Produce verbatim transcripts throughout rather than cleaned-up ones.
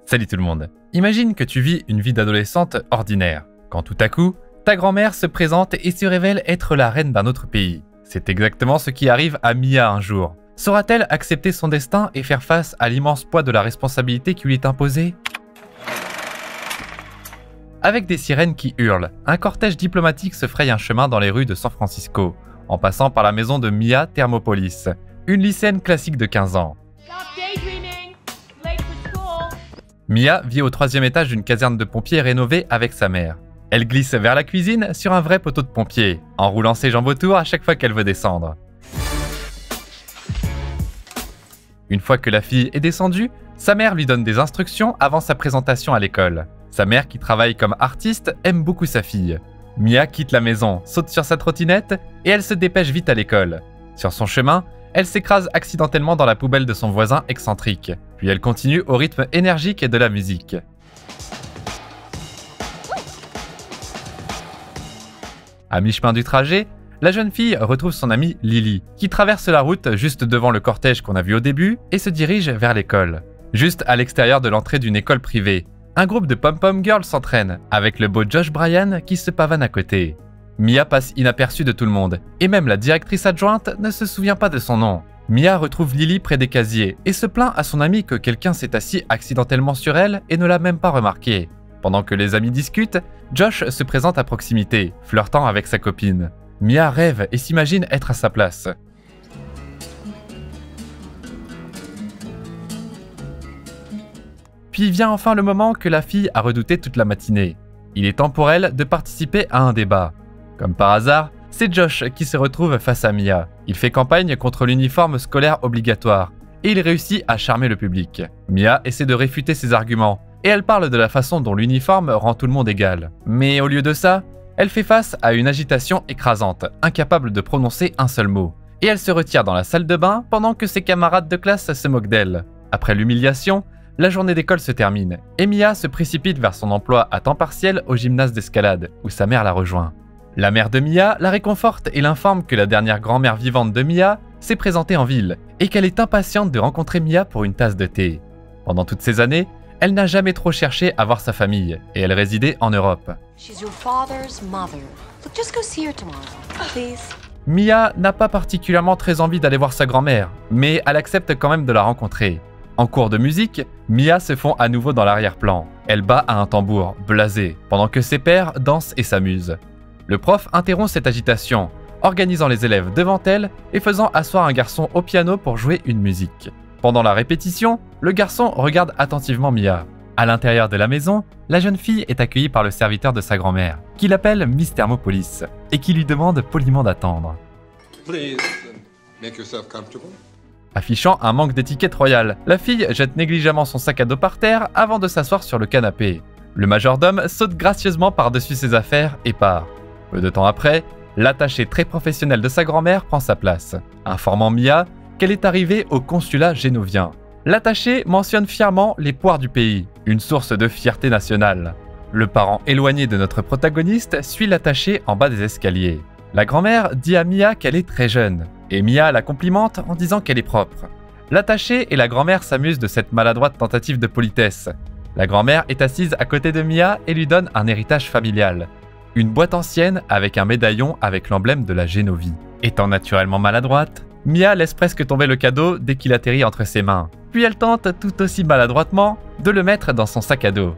Salut tout le monde. Imagine que tu vis une vie d'adolescente ordinaire, quand tout à coup, ta grand-mère se présente et se révèle être la reine d'un autre pays. C'est exactement ce qui arrive à Mia un jour. Saura-t-elle accepter son destin et faire face à l'immense poids de la responsabilité qui lui est imposée? Avec des sirènes qui hurlent, un cortège diplomatique se fraye un chemin dans les rues de San Francisco, en passant par la maison de Mia Thermopolis, une lycéenne classique de quinze ans. Mia vit au troisième étage d'une caserne de pompiers rénovée avec sa mère. Elle glisse vers la cuisine sur un vrai poteau de pompier, en roulant ses jambes autour à chaque fois qu'elle veut descendre. Une fois que la fille est descendue, sa mère lui donne des instructions avant sa présentation à l'école. Sa mère, qui travaille comme artiste, aime beaucoup sa fille. Mia quitte la maison, saute sur sa trottinette et elle se dépêche vite à l'école. Sur son chemin, elle s'écrase accidentellement dans la poubelle de son voisin excentrique, puis elle continue au rythme énergique de la musique. À mi-chemin du trajet, la jeune fille retrouve son amie Lily, qui traverse la route juste devant le cortège qu'on a vu au début et se dirige vers l'école. Juste à l'extérieur de l'entrée d'une école privée, un groupe de pom-pom girls s'entraîne, avec le beau Josh Bryan qui se pavane à côté. Mia passe inaperçue de tout le monde, et même la directrice adjointe ne se souvient pas de son nom. Mia retrouve Lily près des casiers et se plaint à son amie que quelqu'un s'est assis accidentellement sur elle et ne l'a même pas remarqué. Pendant que les amis discutent, Josh se présente à proximité, flirtant avec sa copine. Mia rêve et s'imagine être à sa place. Puis vient enfin le moment que la fille a redouté toute la matinée. Il est temps pour elle de participer à un débat. Comme par hasard, c'est Josh qui se retrouve face à Mia. Il fait campagne contre l'uniforme scolaire obligatoire et il réussit à charmer le public. Mia essaie de réfuter ses arguments et elle parle de la façon dont l'uniforme rend tout le monde égal. Mais au lieu de ça, elle fait face à une agitation écrasante, incapable de prononcer un seul mot. Et elle se retire dans la salle de bain pendant que ses camarades de classe se moquent d'elle. Après l'humiliation, la journée d'école se termine et Mia se précipite vers son emploi à temps partiel au gymnase d'escalade, où sa mère la rejoint. La mère de Mia la réconforte et l'informe que la dernière grand-mère vivante de Mia s'est présentée en ville et qu'elle est impatiente de rencontrer Mia pour une tasse de thé. Pendant toutes ces années, elle n'a jamais trop cherché à voir sa famille et elle résidait en Europe. Mia n'a pas particulièrement très envie d'aller voir sa grand-mère, mais elle accepte quand même de la rencontrer. En cours de musique, Mia se fond à nouveau dans l'arrière-plan. Elle bat à un tambour, blasée, pendant que ses pairs dansent et s'amusent. Le prof interrompt cette agitation, organisant les élèves devant elle et faisant asseoir un garçon au piano pour jouer une musique. Pendant la répétition, le garçon regarde attentivement Mia. À l'intérieur de la maison, la jeune fille est accueillie par le serviteur de sa grand-mère, qui l'appelle Miss Thermopolis, et qui lui demande poliment d'attendre. Affichant un manque d'étiquette royale, la fille jette négligemment son sac à dos par terre avant de s'asseoir sur le canapé. Le majordome saute gracieusement par-dessus ses affaires et part. Peu de temps après, l'attaché très professionnel de sa grand-mère prend sa place, informant Mia qu'elle est arrivée au consulat génovien. L'attaché mentionne fièrement les poires du pays, une source de fierté nationale. Le parent éloigné de notre protagoniste suit l'attaché en bas des escaliers. La grand-mère dit à Mia qu'elle est très jeune, et Mia la complimente en disant qu'elle est propre. L'attaché et la grand-mère s'amusent de cette maladroite tentative de politesse. La grand-mère est assise à côté de Mia et lui donne un héritage familial. Une boîte ancienne avec un médaillon avec l'emblème de la Génovie. Étant naturellement maladroite, Mia laisse presque tomber le cadeau dès qu'il atterrit entre ses mains. Puis elle tente tout aussi maladroitement de le mettre dans son sac à dos.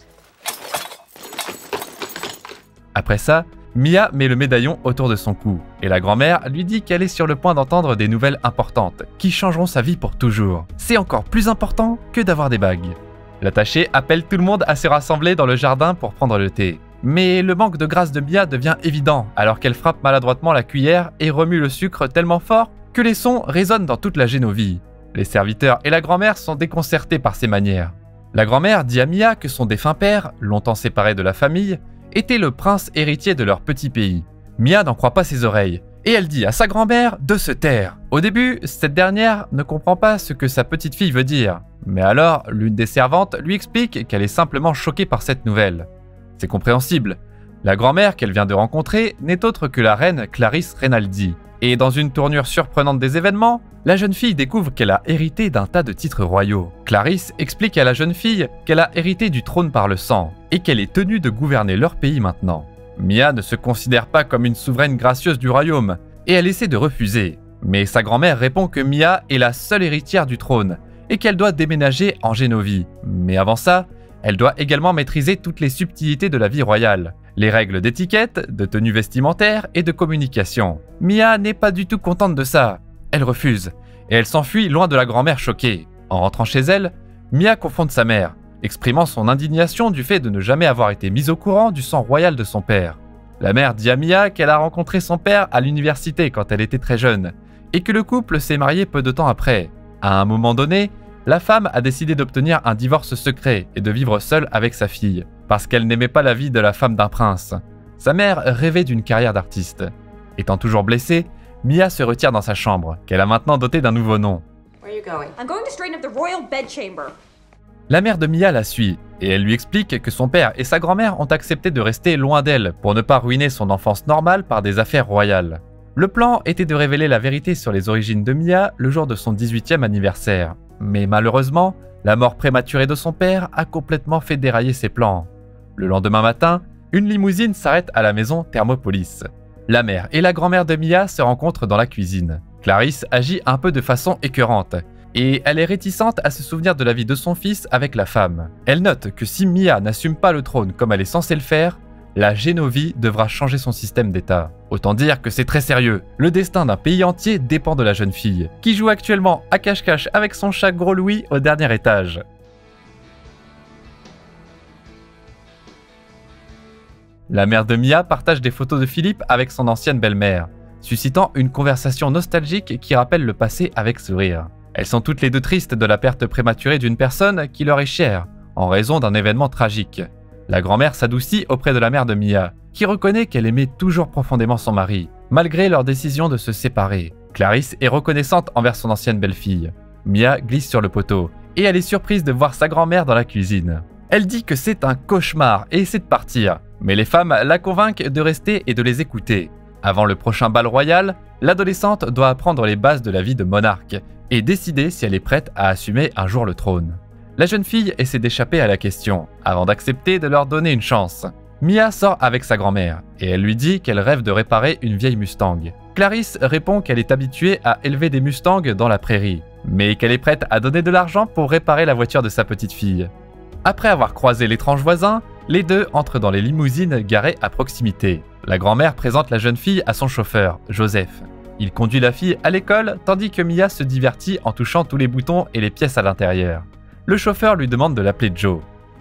Après ça, Mia met le médaillon autour de son cou et la grand-mère lui dit qu'elle est sur le point d'entendre des nouvelles importantes qui changeront sa vie pour toujours. C'est encore plus important que d'avoir des bagues. L'attaché appelle tout le monde à se rassembler dans le jardin pour prendre le thé. Mais le manque de grâce de Mia devient évident alors qu'elle frappe maladroitement la cuillère et remue le sucre tellement fort que les sons résonnent dans toute la Génovie. Les serviteurs et la grand-mère sont déconcertés par ces manières. La grand-mère dit à Mia que son défunt père, longtemps séparé de la famille, était le prince héritier de leur petit pays. Mia n'en croit pas ses oreilles, et elle dit à sa grand-mère de se taire. Au début, cette dernière ne comprend pas ce que sa petite fille veut dire, mais alors l'une des servantes lui explique qu'elle est simplement choquée par cette nouvelle. C'est compréhensible. La grand-mère qu'elle vient de rencontrer n'est autre que la reine Clarisse Rinaldi. Et dans une tournure surprenante des événements, La jeune fille découvre qu'elle a hérité d'un tas de titres royaux. Clarisse explique à la jeune fille qu'elle a hérité du trône par le sang et qu'elle est tenue de gouverner leur pays maintenant. Mia ne se considère pas comme une souveraine gracieuse du royaume et elle essaie de refuser. Mais sa grand-mère répond que Mia est la seule héritière du trône et qu'elle doit déménager en Génovie. Mais avant ça, elle doit également maîtriser toutes les subtilités de la vie royale, les règles d'étiquette, de tenue vestimentaire et de communication. Mia n'est pas du tout contente de ça. Elle refuse, et elle s'enfuit loin de la grand-mère choquée. En rentrant chez elle, Mia confronte sa mère, exprimant son indignation du fait de ne jamais avoir été mise au courant du sang royal de son père. La mère dit à Mia qu'elle a rencontré son père à l'université quand elle était très jeune, et que le couple s'est marié peu de temps après. À un moment donné, la femme a décidé d'obtenir un divorce secret et de vivre seule avec sa fille, parce qu'elle n'aimait pas la vie de la femme d'un prince. Sa mère rêvait d'une carrière d'artiste. Étant toujours blessée, Mia se retire dans sa chambre, qu'elle a maintenant dotée d'un nouveau nom. La mère de Mia la suit, et elle lui explique que son père et sa grand-mère ont accepté de rester loin d'elle pour ne pas ruiner son enfance normale par des affaires royales. Le plan était de révéler la vérité sur les origines de Mia le jour de son dix-huitième anniversaire. Mais malheureusement, la mort prématurée de son père a complètement fait dérailler ses plans. Le lendemain matin, une limousine s'arrête à la maison Thermopolis. La mère et la grand-mère de Mia se rencontrent dans la cuisine. Clarisse agit un peu de façon écœurante, et elle est réticente à se souvenir de la vie de son fils avec la femme. Elle note que si Mia n'assume pas le trône comme elle est censée le faire, la Génovie devra changer son système d'État. Autant dire que c'est très sérieux. Le destin d'un pays entier dépend de la jeune fille, qui joue actuellement à cache-cache avec son chat Gros Louis au dernier étage. La mère de Mia partage des photos de Philippe avec son ancienne belle-mère, suscitant une conversation nostalgique qui rappelle le passé avec sourire. Elles sont toutes les deux tristes de la perte prématurée d'une personne qui leur est chère, en raison d'un événement tragique. La grand-mère s'adoucit auprès de la mère de Mia, qui reconnaît qu'elle aimait toujours profondément son mari, malgré leur décision de se séparer. Clarisse est reconnaissante envers son ancienne belle-fille. Mia glisse sur le poteau, et elle est surprise de voir sa grand-mère dans la cuisine. Elle dit que c'est un cauchemar et essaie de partir, mais les femmes la convainquent de rester et de les écouter. Avant le prochain bal royal, l'adolescente doit apprendre les bases de la vie de monarque et décider si elle est prête à assumer un jour le trône. La jeune fille essaie d'échapper à la question, avant d'accepter de leur donner une chance. Mia sort avec sa grand-mère, et elle lui dit qu'elle rêve de réparer une vieille Mustang. Clarisse répond qu'elle est habituée à élever des Mustangs dans la prairie, mais qu'elle est prête à donner de l'argent pour réparer la voiture de sa petite fille. Après avoir croisé l'étrange voisin, les deux entrent dans les limousines garées à proximité. La grand-mère présente la jeune fille à son chauffeur, Joseph. Il conduit la fille à l'école, tandis que Mia se divertit en touchant tous les boutons et les pièces à l'intérieur. Le chauffeur lui demande de l'appeler Joe.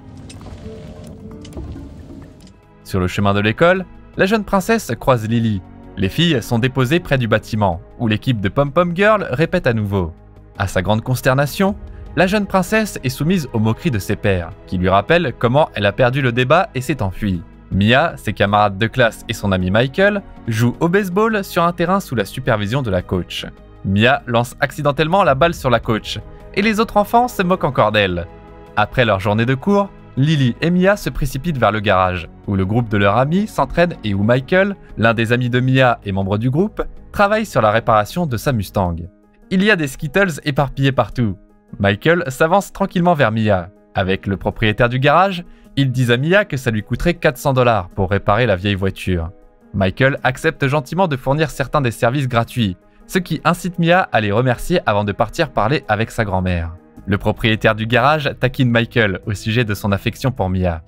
Sur le chemin de l'école, la jeune princesse croise Lily. Les filles sont déposées près du bâtiment, où l'équipe de Pom Pom Girl répète à nouveau. À sa grande consternation, la jeune princesse est soumise aux moqueries de ses pairs, qui lui rappellent comment elle a perdu le débat et s'est enfuie. Mia, ses camarades de classe et son ami Michael jouent au baseball sur un terrain sous la supervision de la coach. Mia lance accidentellement la balle sur la coach, et les autres enfants se moquent encore d'elle. Après leur journée de cours, Lily et Mia se précipitent vers le garage, où le groupe de leurs amis s'entraîne et où Michael, l'un des amis de Mia et membre du groupe, travaille sur la réparation de sa Mustang. Il y a des Skittles éparpillés partout. Michael s'avance tranquillement vers Mia. Avec le propriétaire du garage, ils disent à Mia que ça lui coûterait quatre cents dollars pour réparer la vieille voiture. Michael accepte gentiment de fournir certains des services gratuits, ce qui incite Mia à les remercier avant de partir parler avec sa grand-mère. Le propriétaire du garage taquine Michael au sujet de son affection pour Mia.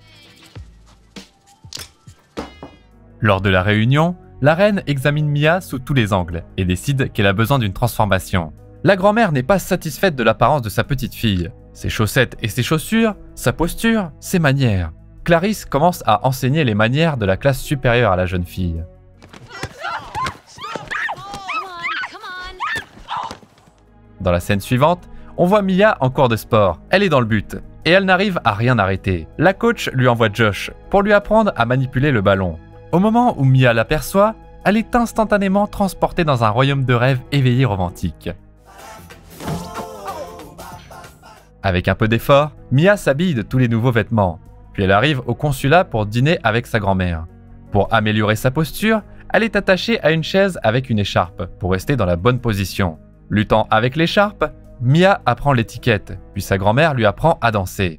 Lors de la réunion, la reine examine Mia sous tous les angles et décide qu'elle a besoin d'une transformation. La grand-mère n'est pas satisfaite de l'apparence de sa petite fille. Ses chaussettes et ses chaussures, sa posture, ses manières. Clarisse commence à enseigner les manières de la classe supérieure à la jeune fille. Dans la scène suivante, on voit Mia en cours de sport. Elle est dans le but, et elle n'arrive à rien arrêter. La coach lui envoie Josh pour lui apprendre à manipuler le ballon. Au moment où Mia l'aperçoit, elle est instantanément transportée dans un royaume de rêve éveillé romantique. Avec un peu d'effort, Mia s'habille de tous les nouveaux vêtements, puis elle arrive au consulat pour dîner avec sa grand-mère. Pour améliorer sa posture, elle est attachée à une chaise avec une écharpe pour rester dans la bonne position. Luttant avec l'écharpe, Mia apprend l'étiquette, puis sa grand-mère lui apprend à danser.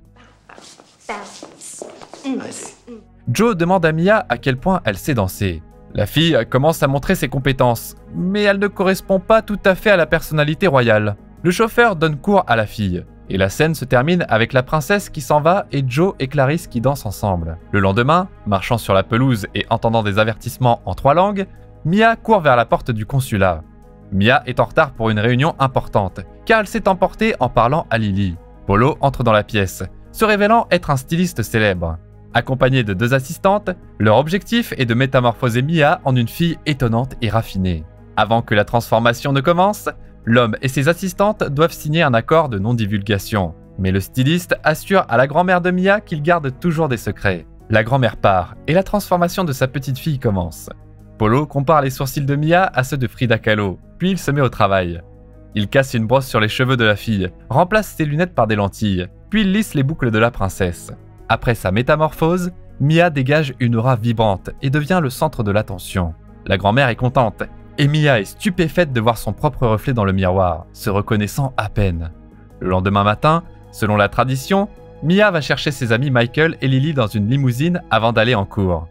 Joe demande à Mia à quel point elle sait danser. La fille commence à montrer ses compétences, mais elle ne correspond pas tout à fait à la personnalité royale. Le chauffeur donne cours à la fille, et la scène se termine avec la princesse qui s'en va et Joe et Clarisse qui dansent ensemble. Le lendemain, marchant sur la pelouse et entendant des avertissements en trois langues, Mia court vers la porte du consulat. Mia est en retard pour une réunion importante, car elle s'est emportée en parlant à Lily. Polo entre dans la pièce, se révélant être un styliste célèbre. Accompagné de deux assistantes, leur objectif est de métamorphoser Mia en une fille étonnante et raffinée. Avant que la transformation ne commence, l'homme et ses assistantes doivent signer un accord de non-divulgation. Mais le styliste assure à la grand-mère de Mia qu'il garde toujours des secrets. La grand-mère part et la transformation de sa petite fille commence. Polo compare les sourcils de Mia à ceux de Frida Kahlo, puis il se met au travail. Il casse une brosse sur les cheveux de la fille, remplace ses lunettes par des lentilles, puis il lisse les boucles de la princesse. Après sa métamorphose, Mia dégage une aura vibrante et devient le centre de l'attention. La grand-mère est contente, et Mia est stupéfaite de voir son propre reflet dans le miroir, se reconnaissant à peine. Le lendemain matin, selon la tradition, Mia va chercher ses amis Michael et Lily dans une limousine avant d'aller en cours.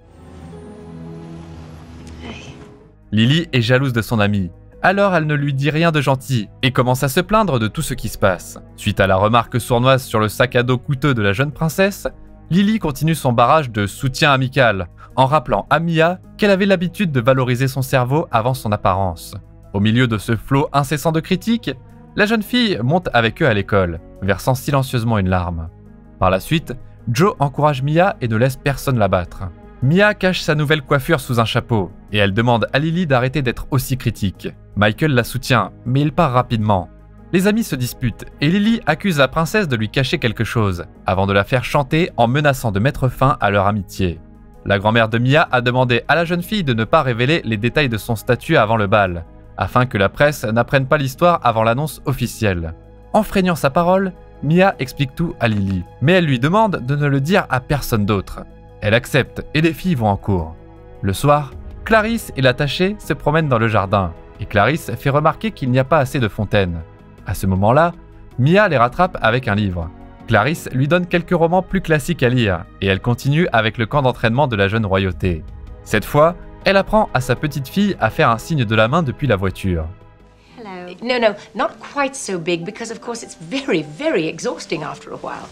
Lily est jalouse de son amie, alors elle ne lui dit rien de gentil et commence à se plaindre de tout ce qui se passe. Suite à la remarque sournoise sur le sac à dos coûteux de la jeune princesse, Lily continue son barrage de soutien amical, en rappelant à Mia qu'elle avait l'habitude de valoriser son cerveau avant son apparence. Au milieu de ce flot incessant de critiques, la jeune fille monte avec eux à l'école, versant silencieusement une larme. Par la suite, Joe encourage Mia et ne laisse personne la battre. Mia cache sa nouvelle coiffure sous un chapeau, et elle demande à Lily d'arrêter d'être aussi critique. Michael la soutient, mais il part rapidement. Les amis se disputent, et Lily accuse la princesse de lui cacher quelque chose, avant de la faire chanter en menaçant de mettre fin à leur amitié. La grand-mère de Mia a demandé à la jeune fille de ne pas révéler les détails de son statut avant le bal, afin que la presse n'apprenne pas l'histoire avant l'annonce officielle. Enfreignant sa parole, Mia explique tout à Lily, mais elle lui demande de ne le dire à personne d'autre. Elle accepte et les filles vont en cours. Le soir, Clarisse et l'attachée se promènent dans le jardin, et Clarisse fait remarquer qu'il n'y a pas assez de fontaines. À ce moment-là, Mia les rattrape avec un livre. Clarisse lui donne quelques romans plus classiques à lire, et elle continue avec le camp d'entraînement de la jeune royauté. Cette fois, elle apprend à sa petite fille à faire un signe de la main depuis la voiture. Hello. No, no, not quite so big, because of course it's very, very exhausting after a while.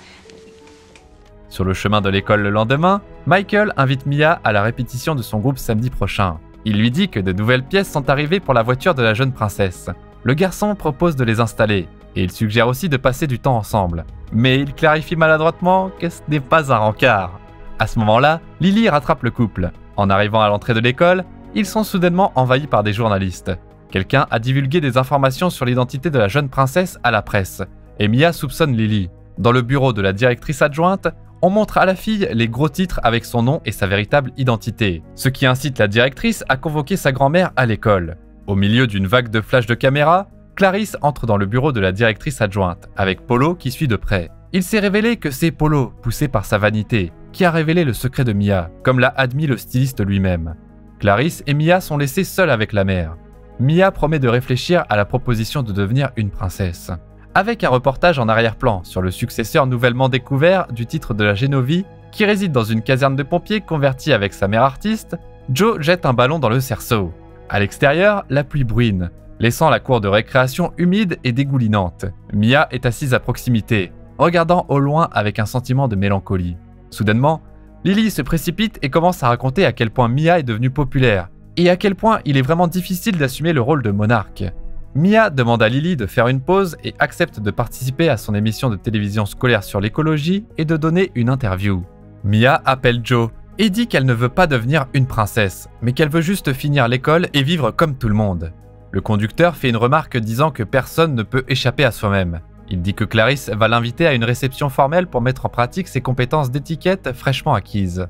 Sur le chemin de l'école le lendemain, Michael invite Mia à la répétition de son groupe samedi prochain. Il lui dit que de nouvelles pièces sont arrivées pour la voiture de la jeune princesse. Le garçon propose de les installer, et il suggère aussi de passer du temps ensemble. Mais il clarifie maladroitement que ce n'est pas un rencard. À ce moment-là, Lily rattrape le couple. En arrivant à l'entrée de l'école, ils sont soudainement envahis par des journalistes. Quelqu'un a divulgué des informations sur l'identité de la jeune princesse à la presse, et Mia soupçonne Lily. Dans le bureau de la directrice adjointe, on montre à la fille les gros titres avec son nom et sa véritable identité, ce qui incite la directrice à convoquer sa grand-mère à l'école. Au milieu d'une vague de flashs de caméra, Clarisse entre dans le bureau de la directrice adjointe, avec Polo qui suit de près. Il s'est révélé que c'est Polo, poussé par sa vanité, qui a révélé le secret de Mia, comme l'a admis le styliste lui-même. Clarisse et Mia sont laissées seules avec la mère. Mia promet de réfléchir à la proposition de devenir une princesse. Avec un reportage en arrière-plan sur le successeur nouvellement découvert du titre de la Génovie, qui réside dans une caserne de pompiers convertie avec sa mère artiste, Joe jette un ballon dans le cerceau. À l'extérieur, la pluie bruine, laissant la cour de récréation humide et dégoulinante. Mia est assise à proximité, regardant au loin avec un sentiment de mélancolie. Soudainement, Lily se précipite et commence à raconter à quel point Mia est devenue populaire, et à quel point il est vraiment difficile d'assumer le rôle de monarque. Mia demande à Lily de faire une pause et accepte de participer à son émission de télévision scolaire sur l'écologie et de donner une interview. Mia appelle Joe et dit qu'elle ne veut pas devenir une princesse, mais qu'elle veut juste finir l'école et vivre comme tout le monde. Le conducteur fait une remarque disant que personne ne peut échapper à soi-même. Il dit que Clarisse va l'inviter à une réception formelle pour mettre en pratique ses compétences d'étiquette fraîchement acquises.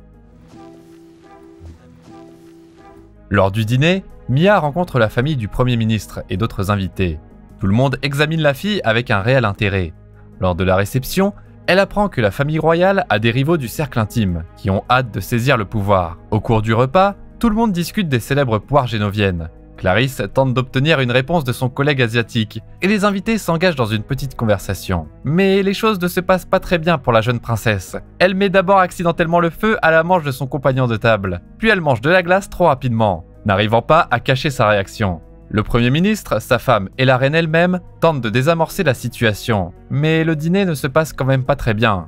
Lors du dîner, Mia rencontre la famille du Premier ministre et d'autres invités. Tout le monde examine la fille avec un réel intérêt. Lors de la réception, elle apprend que la famille royale a des rivaux du cercle intime, qui ont hâte de saisir le pouvoir. Au cours du repas, tout le monde discute des célèbres poires génoviennes. Clarisse tente d'obtenir une réponse de son collègue asiatique et les invités s'engagent dans une petite conversation. Mais les choses ne se passent pas très bien pour la jeune princesse. Elle met d'abord accidentellement le feu à la manche de son compagnon de table, puis elle mange de la glace trop rapidement, n'arrivant pas à cacher sa réaction. Le Premier ministre, sa femme et la reine elle-même tentent de désamorcer la situation, mais le dîner ne se passe quand même pas très bien.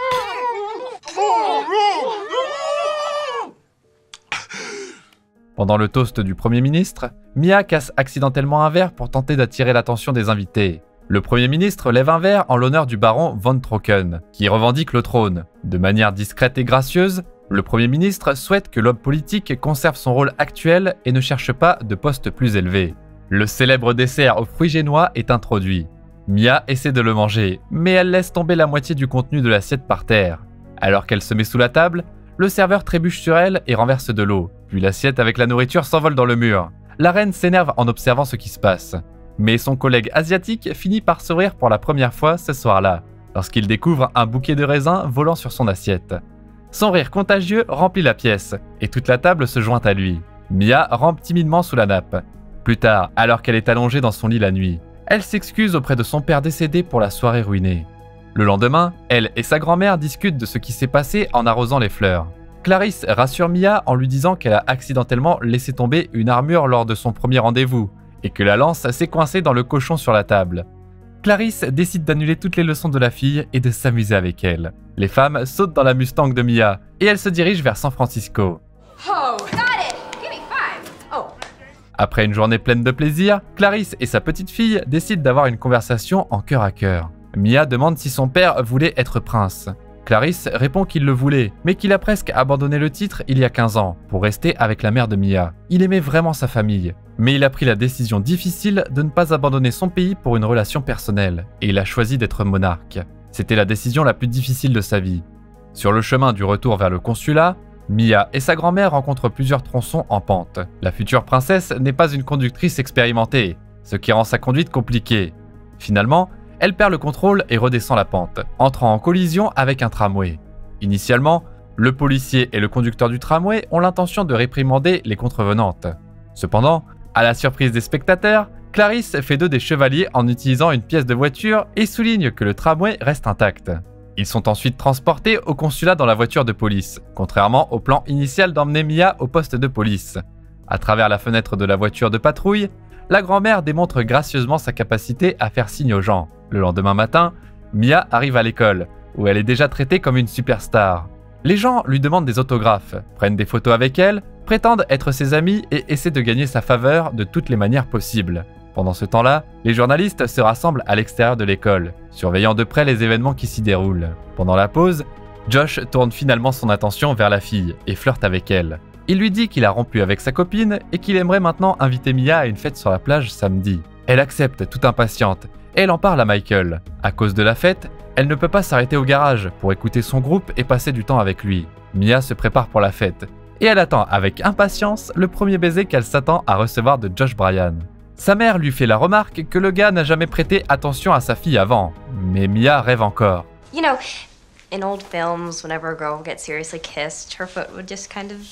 Pendant le toast du Premier ministre, Mia casse accidentellement un verre pour tenter d'attirer l'attention des invités. Le Premier ministre lève un verre en l'honneur du baron von Trocken, qui revendique le trône. De manière discrète et gracieuse, le Premier ministre souhaite que l'homme politique conserve son rôle actuel et ne cherche pas de poste plus élevé. Le célèbre dessert aux fruits génois est introduit. Mia essaie de le manger, mais elle laisse tomber la moitié du contenu de l'assiette par terre. Alors qu'elle se met sous la table, le serveur trébuche sur elle et renverse de l'eau, puis l'assiette avec la nourriture s'envole dans le mur. La reine s'énerve en observant ce qui se passe. Mais son collègue asiatique finit par sourire pour la première fois ce soir-là, lorsqu'il découvre un bouquet de raisins volant sur son assiette. Son rire contagieux remplit la pièce, et toute la table se joint à lui. Mia rampe timidement sous la nappe. Plus tard, alors qu'elle est allongée dans son lit la nuit, elle s'excuse auprès de son père décédé pour la soirée ruinée. Le lendemain, elle et sa grand-mère discutent de ce qui s'est passé en arrosant les fleurs. Clarisse rassure Mia en lui disant qu'elle a accidentellement laissé tomber une armure lors de son premier rendez-vous, et que la lance s'est coincée dans le cochon sur la table. Clarisse décide d'annuler toutes les leçons de la fille et de s'amuser avec elle. Les femmes sautent dans la Mustang de Mia, et elle se dirige vers San Francisco. Oh, got it. Give me five. Oh. Après une journée pleine de plaisir, Clarisse et sa petite fille décident d'avoir une conversation en cœur à cœur. Mia demande si son père voulait être prince. Clarisse répond qu'il le voulait, mais qu'il a presque abandonné le titre il y a quinze ans pour rester avec la mère de Mia. Il aimait vraiment sa famille, mais il a pris la décision difficile de ne pas abandonner son pays pour une relation personnelle, et il a choisi d'être monarque. C'était la décision la plus difficile de sa vie. Sur le chemin du retour vers le consulat, Mia et sa grand-mère rencontrent plusieurs tronçons en pente. La future princesse n'est pas une conductrice expérimentée, ce qui rend sa conduite compliquée. Finalement, elle perd le contrôle et redescend la pente, entrant en collision avec un tramway. Initialement, le policier et le conducteur du tramway ont l'intention de réprimander les contrevenantes. Cependant, à la surprise des spectateurs, Clarisse fait d'eux des chevaliers en utilisant une pièce de voiture et souligne que le tramway reste intact. Ils sont ensuite transportés au consulat dans la voiture de police, contrairement au plan initial d'emmener Mia au poste de police. À travers la fenêtre de la voiture de patrouille, la grand-mère démontre gracieusement sa capacité à faire signe aux gens. Le lendemain matin, Mia arrive à l'école, où elle est déjà traitée comme une superstar. Les gens lui demandent des autographes, prennent des photos avec elle, prétendent être ses amis et essaient de gagner sa faveur de toutes les manières possibles. Pendant ce temps-là, les journalistes se rassemblent à l'extérieur de l'école, surveillant de près les événements qui s'y déroulent. Pendant la pause, Josh tourne finalement son attention vers la fille et flirte avec elle. Il lui dit qu'il a rompu avec sa copine et qu'il aimerait maintenant inviter Mia à une fête sur la plage samedi. Elle accepte, toute impatiente, et elle en parle à Michael. À cause de la fête, elle ne peut pas s'arrêter au garage pour écouter son groupe et passer du temps avec lui. Mia se prépare pour la fête, et elle attend avec impatience le premier baiser qu'elle s'attend à recevoir de Josh Bryan. Sa mère lui fait la remarque que le gars n'a jamais prêté attention à sa fille avant, mais Mia rêve encore. You know, in old films, whenever a girl gets seriously kissed, her foot would just kind of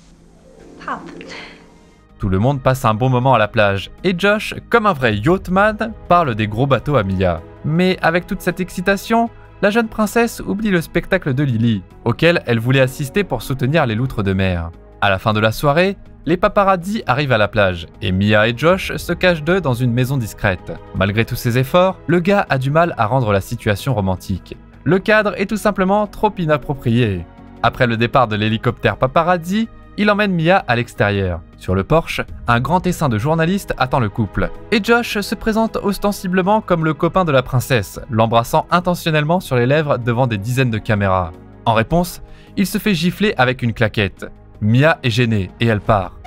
pop. Tout le monde passe un bon moment à la plage, et Josh, comme un vrai yachtman, parle des gros bateaux à Mia. Mais avec toute cette excitation, la jeune princesse oublie le spectacle de Lily, auquel elle voulait assister pour soutenir les loutres de mer. À la fin de la soirée, les paparazzis arrivent à la plage, et Mia et Josh se cachent d'eux dans une maison discrète. Malgré tous ses efforts, le gars a du mal à rendre la situation romantique. Le cadre est tout simplement trop inapproprié. Après le départ de l'hélicoptère paparazzi, il emmène Mia à l'extérieur. Sur le porche, un grand essaim de journalistes attend le couple. Et Josh se présente ostensiblement comme le copain de la princesse, l'embrassant intentionnellement sur les lèvres devant des dizaines de caméras. En réponse, il se fait gifler avec une claquette. Mia est gênée et elle part.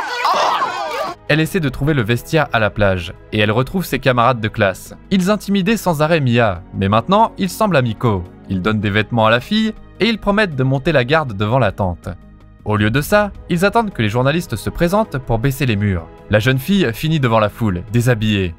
Elle essaie de trouver le vestiaire à la plage, et elle retrouve ses camarades de classe. Ils intimidaient sans arrêt Mia, mais maintenant ils semblent amicaux. Ils donnent des vêtements à la fille, et ils promettent de monter la garde devant la tente. Au lieu de ça, ils attendent que les journalistes se présentent pour baisser les murs. La jeune fille finit devant la foule, déshabillée.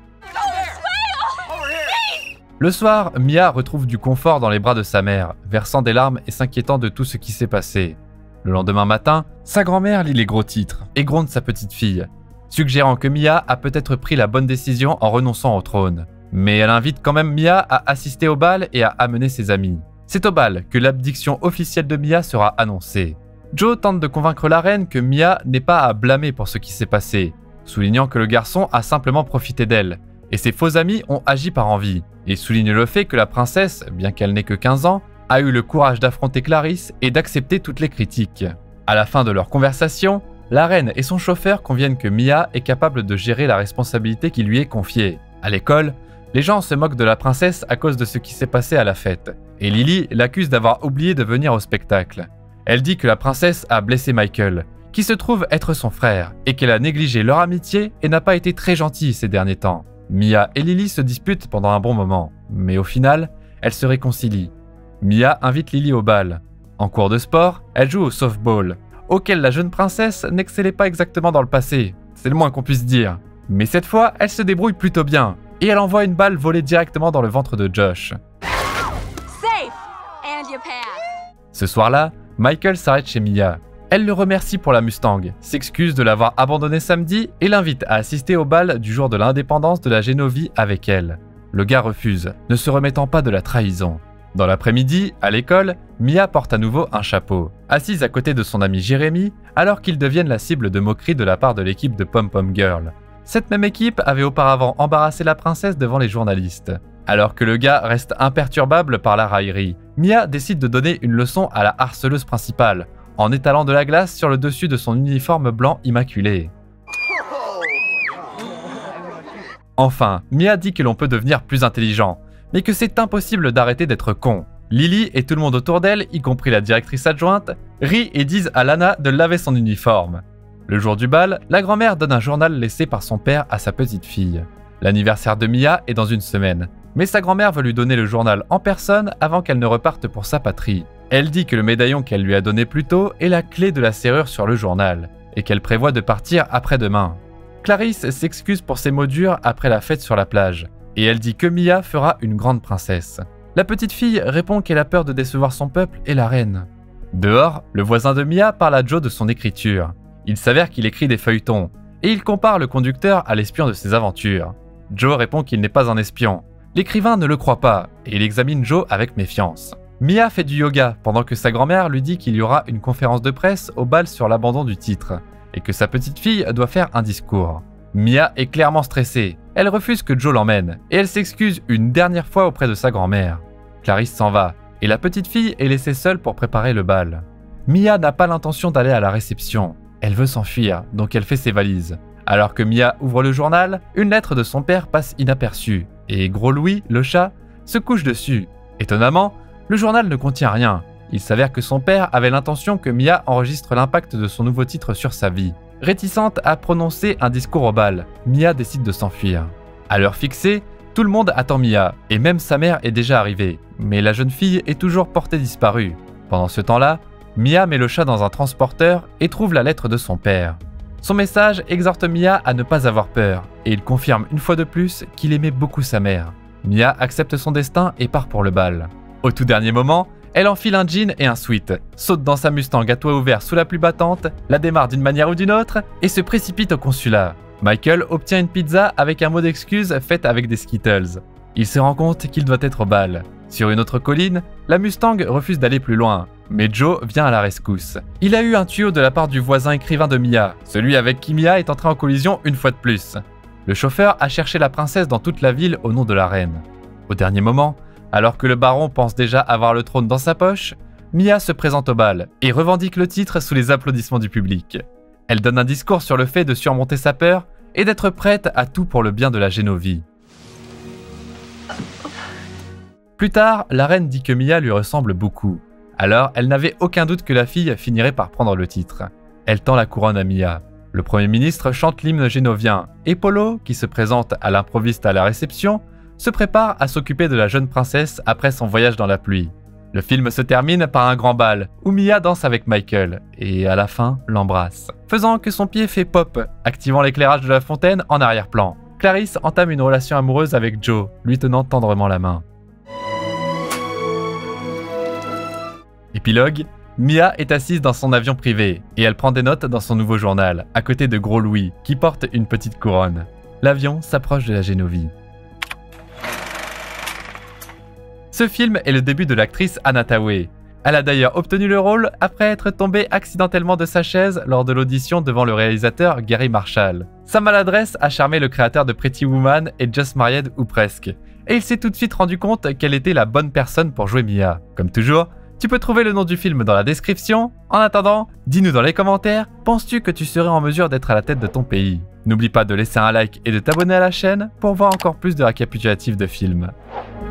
Le soir, Mia retrouve du confort dans les bras de sa mère, versant des larmes et s'inquiétant de tout ce qui s'est passé. Le lendemain matin, sa grand-mère lit les gros titres et gronde sa petite fille. suggérant que Mia a peut-être pris la bonne décision en renonçant au trône. Mais elle invite quand même Mia à assister au bal et à amener ses amis. C'est au bal que l'abdiction officielle de Mia sera annoncée. Joe tente de convaincre la reine que Mia n'est pas à blâmer pour ce qui s'est passé, soulignant que le garçon a simplement profité d'elle, et ses faux amis ont agi par envie, et souligne le fait que la princesse, bien qu'elle n'ait que quinze ans, a eu le courage d'affronter Clarisse et d'accepter toutes les critiques. À la fin de leur conversation, la reine et son chauffeur conviennent que Mia est capable de gérer la responsabilité qui lui est confiée. À l'école, les gens se moquent de la princesse à cause de ce qui s'est passé à la fête, et Lily l'accuse d'avoir oublié de venir au spectacle. Elle dit que la princesse a blessé Michael, qui se trouve être son frère, et qu'elle a négligé leur amitié et n'a pas été très gentille ces derniers temps. Mia et Lily se disputent pendant un bon moment, mais au final, elles se réconcilient. Mia invite Lily au bal. En cours de sport, elle joue au softball, auquel la jeune princesse n'excellait pas exactement dans le passé, c'est le moins qu'on puisse dire. Mais cette fois, elle se débrouille plutôt bien, et elle envoie une balle voler directement dans le ventre de Josh. Safe. And you pass. Ce soir-là, Michael s'arrête chez Mia. Elle le remercie pour la Mustang, s'excuse de l'avoir abandonné samedi et l'invite à assister au bal du jour de l'indépendance de la Génovie avec elle. Le gars refuse, ne se remettant pas de la trahison. Dans l'après-midi, à l'école, Mia porte à nouveau un chapeau, assise à côté de son ami Jérémy, alors qu'ils deviennent la cible de moqueries de la part de l'équipe de Pom Pom Girl. Cette même équipe avait auparavant embarrassé la princesse devant les journalistes. Alors que le gars reste imperturbable par la raillerie, Mia décide de donner une leçon à la harceleuse principale, en étalant de la glace sur le dessus de son uniforme blanc immaculé. Enfin, Mia dit que l'on peut devenir plus intelligent, mais que c'est impossible d'arrêter d'être con. Lily et tout le monde autour d'elle, y compris la directrice adjointe, rient et disent à Lana de laver son uniforme. Le jour du bal, la grand-mère donne un journal laissé par son père à sa petite fille. L'anniversaire de Mia est dans une semaine, mais sa grand-mère veut lui donner le journal en personne avant qu'elle ne reparte pour sa patrie. Elle dit que le médaillon qu'elle lui a donné plus tôt est la clé de la serrure sur le journal, et qu'elle prévoit de partir après-demain. Clarisse s'excuse pour ses mots durs après la fête sur la plage, et elle dit que Mia fera une grande princesse. La petite fille répond qu'elle a peur de décevoir son peuple et la reine. Dehors, le voisin de Mia parle à Joe de son écriture. Il s'avère qu'il écrit des feuilletons, et il compare le conducteur à l'espion de ses aventures. Joe répond qu'il n'est pas un espion. L'écrivain ne le croit pas, et il examine Joe avec méfiance. Mia fait du yoga pendant que sa grand-mère lui dit qu'il y aura une conférence de presse au bal sur l'abandon du titre, et que sa petite fille doit faire un discours. Mia est clairement stressée, elle refuse que Joe l'emmène, et elle s'excuse une dernière fois auprès de sa grand-mère. Clarisse s'en va, et la petite fille est laissée seule pour préparer le bal. Mia n'a pas l'intention d'aller à la réception, elle veut s'enfuir, donc elle fait ses valises. Alors que Mia ouvre le journal, une lettre de son père passe inaperçue, et Gros Louis, le chat, se couche dessus. Étonnamment, le journal ne contient rien. Il s'avère que son père avait l'intention que Mia enregistre l'impact de son nouveau titre sur sa vie. Réticente à prononcer un discours au bal, Mia décide de s'enfuir. À l'heure fixée, tout le monde attend Mia, et même sa mère est déjà arrivée. Mais la jeune fille est toujours portée disparue. Pendant ce temps-là, Mia met le chat dans un transporteur et trouve la lettre de son père. Son message exhorte Mia à ne pas avoir peur, et il confirme une fois de plus qu'il aimait beaucoup sa mère. Mia accepte son destin et part pour le bal. Au tout dernier moment, elle enfile un jean et un sweat, saute dans sa Mustang à toit ouvert sous la pluie battante, la démarre d'une manière ou d'une autre, et se précipite au consulat. Michael obtient une pizza avec un mot d'excuse faite avec des Skittles. Il se rend compte qu'il doit être au bal. Sur une autre colline, la Mustang refuse d'aller plus loin, mais Joe vient à la rescousse. Il a eu un tuyau de la part du voisin écrivain de Mia, celui avec qui Mia est entrée en collision une fois de plus. Le chauffeur a cherché la princesse dans toute la ville au nom de la reine. Au dernier moment, alors que le baron pense déjà avoir le trône dans sa poche, Mia se présente au bal et revendique le titre sous les applaudissements du public. Elle donne un discours sur le fait de surmonter sa peur et d'être prête à tout pour le bien de la Génovie. Plus tard, la reine dit que Mia lui ressemble beaucoup. Alors, elle n'avait aucun doute que la fille finirait par prendre le titre. Elle tend la couronne à Mia. Le Premier ministre chante l'hymne génovien et Polo, qui se présente à l'improviste à la réception, se prépare à s'occuper de la jeune princesse après son voyage dans la pluie. Le film se termine par un grand bal, où Mia danse avec Michael, et à la fin, l'embrasse, faisant que son pied fait pop, activant l'éclairage de la fontaine en arrière-plan. Clarisse entame une relation amoureuse avec Joe, lui tenant tendrement la main. Épilogue, Mia est assise dans son avion privé et elle prend des notes dans son nouveau journal, à côté de Gros Louis, qui porte une petite couronne. L'avion s'approche de la Genovie. Ce film est le début de l'actrice Anna Thaoué. Elle a d'ailleurs obtenu le rôle après être tombée accidentellement de sa chaise lors de l'audition devant le réalisateur Gary Marshall. Sa maladresse a charmé le créateur de Pretty Woman et Just Married ou presque. Et il s'est tout de suite rendu compte qu'elle était la bonne personne pour jouer Mia. Comme toujours, tu peux trouver le nom du film dans la description. En attendant, dis-nous dans les commentaires, penses-tu que tu serais en mesure d'être à la tête de ton pays? N'oublie pas de laisser un like et de t'abonner à la chaîne pour voir encore plus de récapitulatifs de films.